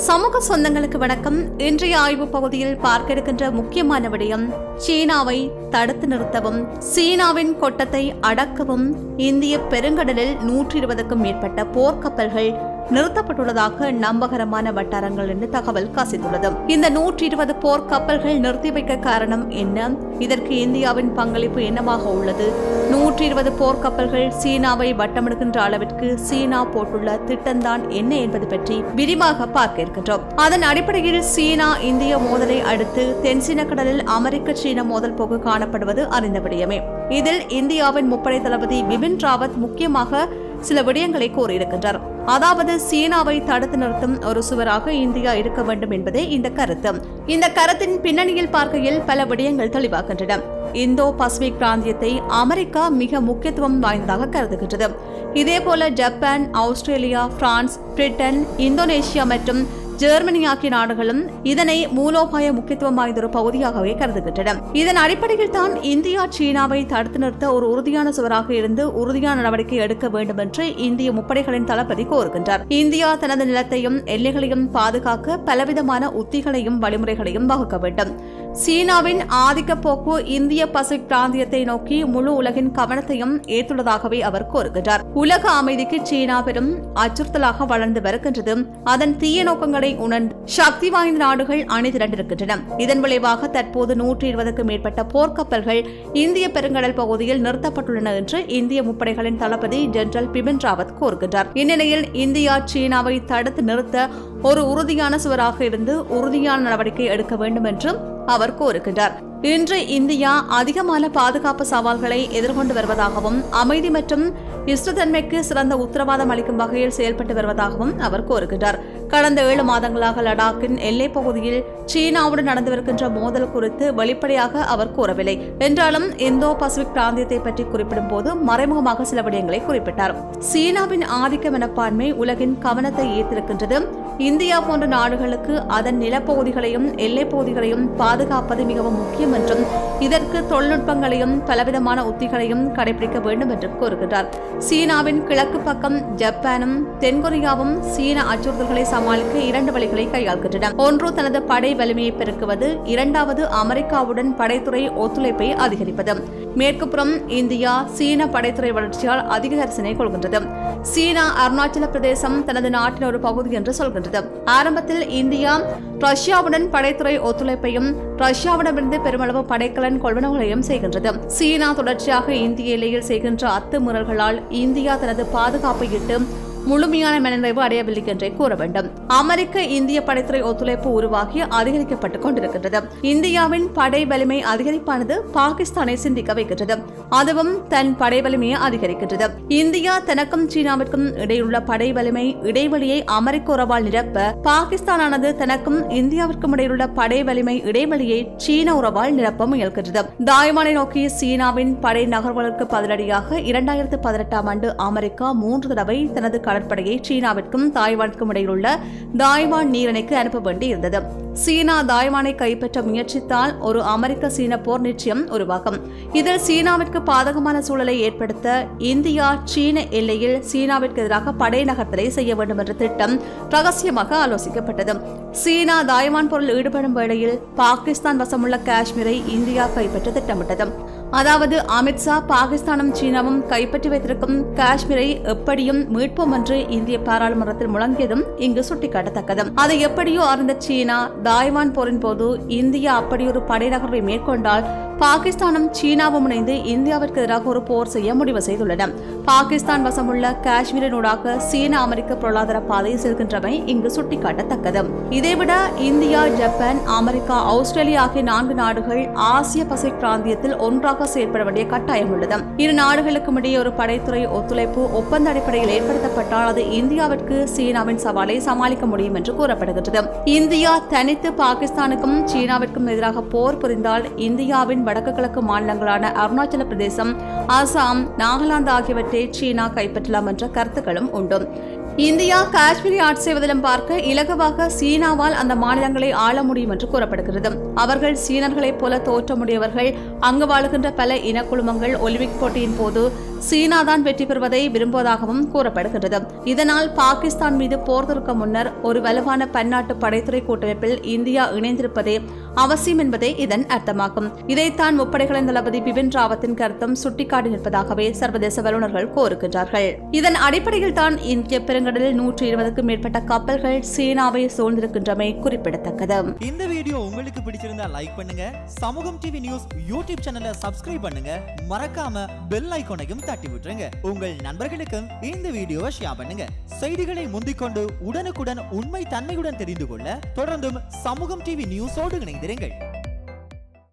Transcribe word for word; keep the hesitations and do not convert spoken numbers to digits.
சமூக சொந்தங்களுக்கு வணக்கம். இன்றைய ஆய்வு பகுதியில் பார்க்க இருக்கின்ற முக்கியமான விடயம், சீனாவை தடுத்து நிறுத்தவும் சீனாவின் கொட்டத்தை அடக்கவும் இந்திய பெருங்கடலில் நூற்றி இருபதுக்கும் மேற்பட்ட போர்க்கப்பல்கள் நிறுத்தப்பட்டுள்ளதாக நம்பகரமான வட்டாரங்கள் என்று தகவல் கசித்துள்ளது. இந்த நூற்றி இருபது போர்க்கப்பல்கள் நிறுத்தி வைக்க காரணம் என்ன? இதற்கு இந்தியாவின் பங்களிப்பு என்னவாக உள்ளது? நூற்றி இருபது போர்க்கப்பல்கள் சீனாவை வட்டமிடுகின்ற அளவிற்கு சீனா போட்டுள்ள திட்டம்தான் என்ன என்பது பற்றி விரிவாக பார்க்க இருக்கின்றோம். அதன் அடிப்படையில் சீனா இந்திய மோதலை அடுத்து தென்சீன கடலில் அமெரிக்க சீன மோதல் போக்கு காணப்படுவது அறிந்த விடயமே. இதில் இந்தியாவின் முப்படை தளபதி பிபின் ராவத் முக்கியமாக சில விடயங்களை கூறியிருக்கின்றார். அதாவது சீனாவை தடுத்து நிறுத்தும் ஒரு சுவராக இந்தியா இருக்க வேண்டும் என்பதே இந்த கருத்து. இந்த கருத்தின் பின்னணியில் பார்க்கையில் பல விடயங்கள் தெளிவாகின்றன. இந்தோ பசிபிக் பிராந்தியத்தை அமெரிக்கா மிக முக்கியத்துவம் வாய்ந்ததாக கருதுகின்றது. இதேபோல Japan, Australia, France, Britain, Indonesia மற்றும் ஜெர்மனி ஆகிய நாடுகளும் இதனை மூலோபாய முக்கியத்துவம் வாய்ந்த ஒரு பகுதியாகவே கருதுகின்றன. இதன் அடிப்படையில் தான் இந்தியா சீனாவை தடுத்து நிறுத்த ஒரு உறுதியான சுவராக இருந்து உறுதியான நடவடிக்கை எடுக்க வேண்டும் என்று இந்திய முப்படைகளின் தளபதி கோருகின்றார். இந்தியா தனது நிலத்தையும் எல்லைகளையும் பாதுகாக்க பலவிதமான உத்திகளையும் வழிமுறைகளையும் வகுக்க வேண்டும். சீனாவின் ஆதிக்க போக்கு இந்திய பசிபிக் பிராந்தியத்தை நோக்கி முழு உலகின் கவனத்தையும் ஏற்றுள்ளதாகவே அவர் கோருகின்றார். உலக அமைதிக்கு சீனா பெரும் அச்சுறுத்தலாக வளர்ந்து வருகின்றது. அதன் தீய நோக்கங்களை உணர்ந்து சக்தி வாய்ந்த நாடுகள் அணி திரண்டிருக்கின்றன. இதன் விளைவாக தற்போது நூற்றி இருபதுக்கும் மேற்பட்ட போர்க்கப்பல்கள் இந்திய பெருங்கடல் பகுதியில் நிறுத்தப்பட்டுள்ளன என்று இந்திய முப்படைகளின் தளபதி ஜெனரல் பிபின் ராவத் கூறுகின்றார். இந்நிலையில் இந்தியா சீனாவை தடுத்து நிறுத்த ஒரு உறுதியான சுவராக இருந்து உறுதியான நடவடிக்கை எடுக்க வேண்டும் என்றும் அவர் கோருகின்றார். இன்று இந்தியா அதிகமான பாதுகாப்பு சவால்களை எதிர்கொண்டு வருவதாகவும் அமைதி மற்றும் இஷ்டத்தன்மைக்கு சிறந்த உத்தரவாதம் அளிக்கும் வகையில் செயல்பட்டு வருவதாகவும் அவர் கோருகின்றார். கடந்த ஏழு மாதங்களாக லடாக்கின் எல்லைப் பகுதியில் சீனாவுடன் நடந்து வருகின்ற மோதல் குறித்து வெளிப்படையாக அவர் கூறவில்லை என்றாலும் இந்தோ பசிபிக் பிராந்தியத்தை பற்றி குறிப்பிடும் போது மறைமுகமாக சில விடயங்களை குறிப்பிட்டார். சீனாவின் ஆதிக்க மனப்பான்மை உலகின் கவனத்தை ஈர்த்திருக்கின்றது. இந்தியா போன்ற நாடுகளுக்கு அதன் நிலப்பகுதிகளையும் எல்லைப் பகுதிகளையும் பாதுகாப்பது மிகவும் முக்கியம் என்றும் இதற்கு தொழில்நுட்பங்களையும் பலவிதமான உத்திகளையும் கடைபிடிக்க வேண்டும் என்றும் கூறுகின்றார். சீனாவின் கிழக்கு பக்கம் ஜப்பானும் தென்கொரியாவும் சீன அச்சுறுத்தல்களை சமாளிக்க இரண்டு வழிகளை கையாள்கின்றன. ஒன்று தனது படை வலிமையை பெருக்குவது, இரண்டாவது அமெரிக்காவுடன் படைத்துறை ஒத்துழைப்பை அதிகரிப்பது. மேற்குப்புறம் இந்தியா சீன படைத்துறை வளர்ச்சியால் அதிக கரிசனை கொள்கின்றது. சீனா அருணாச்சல பிரதேசம் தனது நாட்டின் ஒரு பகுதி என்று சொல்கின்றது. ஆரம்பத்தில் இந்தியா ரஷ்யாவுடன் படைத்துறை ஒத்துழைப்பையும் ரஷ்யாவிடமிருந்து பெருமளவு படைக்கலன் கொள்வனவுகளையும் செய்கின்றது. சீனா தொடர்ச்சியாக இந்திய எல்லையில் செய்கின்ற அத்துமீறல்களால் இந்தியா தனது பாதுகாப்பை இட்டு முழுமையான மனநிறைவு அடையவில்லை என்றே கூற வேண்டும். அமெரிக்க இந்திய படைத்துறை ஒத்துழைப்பு உருவாகி அதிகரிக்கப்பட்டுக் கொண்டிருக்கின்றது. இந்தியாவின் படை வலிமை அதிகரிப்பானது பாகிஸ்தானை சிந்திக்க வைக்கின்றது. அதுவும் தன் படை வலிமையை அதிகரிக்கின்றது. இந்தியா தனக்கும் சீனாவிற்கும் இடையிலுள்ள படை வலிமை இடைவெளியை அமெரிக்க உறவால் நிரப்ப பாகிஸ்தானானது தனக்கும் இந்தியாவிற்கும் இடையிலுள்ள படை வலிமை இடைவெளியை சீன உறவால் நிரப்ப முயல்கின்றது. தாய்வானை நோக்கி சீனாவின் படை நகர்வுகளுக்கு பதிலடியாக இரண்டாயிரத்து பதினெட்டாம் ஆண்டு அமெரிக்கா மூன்று தடவை தனது கடற்படையை சீனாவிற்கும் தாய்வானுக்கும் இடையிலுள்ள தாய்வான் நீரிணைக்கு அனுப்ப வேண்டியிருந்தது. சீனா தாய்வானை கைப்பற்ற முயற்சித்தால் ஒரு அமெரிக்க சீன போர் நிச்சயம் உருவாகும். இதில் சீனாவிற்கு பாதகமான சூழலை ஏற்படுத்த இந்தியா சீன எல்லையில் சீனாவிற்கு எதிராக படை நகர்த்தலை செய்ய வேண்டும் என்ற திட்டம் ரகசியமாக ஆலோசிக்கப்பட்டது. சீனா தாய்வான் போரில் ஈடுபடும் வேளையில் பாகிஸ்தான் வசமுள்ள காஷ்மீரை இந்தியா கைப்பற்ற திட்டமிட்டது. அதாவது அமித்ஷா பாகிஸ்தானும் சீனாவும் கைப்பற்றி வைத்திருக்கும் காஷ்மீரை எப்படியும் மீட்போம் என்று இந்திய பாராளுமன்றத்தில் முழங்கியதும் இங்கு சுட்டிக்காட்டத்தக்கது. அதை எப்படியோ அறிந்த சீனா தாய்வான் போரின் போது இந்தியா அப்படியொரு படை நகர்வை மேற்கொண்டால் பாகிஸ்தானும் சீனாவும் இணைந்து இந்தியாவிற்கு எதிராக ஒரு போர் செய்ய முடிவு செய்துள்ளன. பாகிஸ்தான் வசமுள்ள காஷ்மீரினூடாக சீன அமெரிக்க பொருளாதார பாதை செல்கின்றமை இங்கு சுட்டிக்காட்டத்தக்கது. இதைவிட இந்தியா, ஜப்பான், அமெரிக்கா, ஆஸ்திரேலியா ஆகிய நான்கு நாடுகள் ஆசிய பசிபிக் பிராந்தியத்தில் ஒன்றாக செயல்பட வேண்டிய கட்டாயம் உள்ளது. இரு நாடுகளுக்கும் இடையே ஒரு படைத்துறை ஒத்துழைப்பு ஒப்பந்த அடிப்படையில் ஏற்படுத்தப்பட்டால் அது இந்தியாவிற்கு சீனாவின் சவாலை சமாளிக்க முடியும் என்று கூறப்படுகின்றது. இந்தியா தனித்து பாகிஸ்தானுக்கும் சீனாவிற்கும் எதிராக போர் புரிந்தால் இந்தியாவின் வடக்கு கிழக்கு மாநிலங்களான அருணாச்சல பிரதேசம், அசாம், நாகாலாந்து ஆகியவற்றை சீனா கைப்பற்றலாம் என்ற கருத்துக்களும் உண்டு. இந்தியா காஷ்மீரை ஆட்சி செய்வதிலும் பார்க்க இலகுவாக சீனாவால் அந்த மாநிலங்களை ஆள முடியும் என்று கூறப்படுகிறது. அவர்கள் சீனர்களைப் போல தோற்றமுடையவர்கள். அங்கு வாழுகின்ற பல இனக்குழுமங்கள் ஒலிம்பிக் போட்டியின் போது சீனாதான் வெற்றி பெறுவதை விரும்புவதாகவும் கூறப்படுகின்றது. இதனால் பாகிஸ்தான் மீது போர் தொடுக்க முன்னர் ஒரு வலுவான பன்னாட்டு படைத்துறை கூட்டமைப்பில் இந்தியா இணைந்திருப்பதே அவசியம் என்பதே இதன் அர்த்தமாகும். இதைத்தான் முப்படைகளின் தளபதி பிபின் ராவத்தின் கருத்தும் சுட்டிக்காட்டி நிற்பதாகவே சர்வதேச வல்லுநர்கள் கோருகின்றார்கள். இதன் அடிப்படையில் தான் இந்திய பெருங்கடலில் நூற்றி இருபதுக்கும் மேற்பட்ட கப்பல்கள் சீனாவை சூழ்ந்திருக்கின்றமை குறிப்பிடத்தக்கது. இந்த வீடியோ உங்களுக்கு பிடிச்சிருந்தா லைக் பண்ணுங்க, சமூகம் டிவி நியூஸ் யூடியூப் சேனலை சப்ஸ்கிரைப் பண்ணுங்க, மறக்காம பெல் ஐகானையும் தட்டி விட்டுருங்க. உங்கள் நண்பர்களுக்கும் இந்த வீடியோவை ஷேர் பண்ணுங்க. செய்திகளை முந்திக்கொண்டு உடனுக்குடன் உண்மை தன்மையுடன் தெரிந்து கொள்ள தொடர்ந்தும் சமூகம் டிவி நியூஸோடு இணைந்திருங்கள்.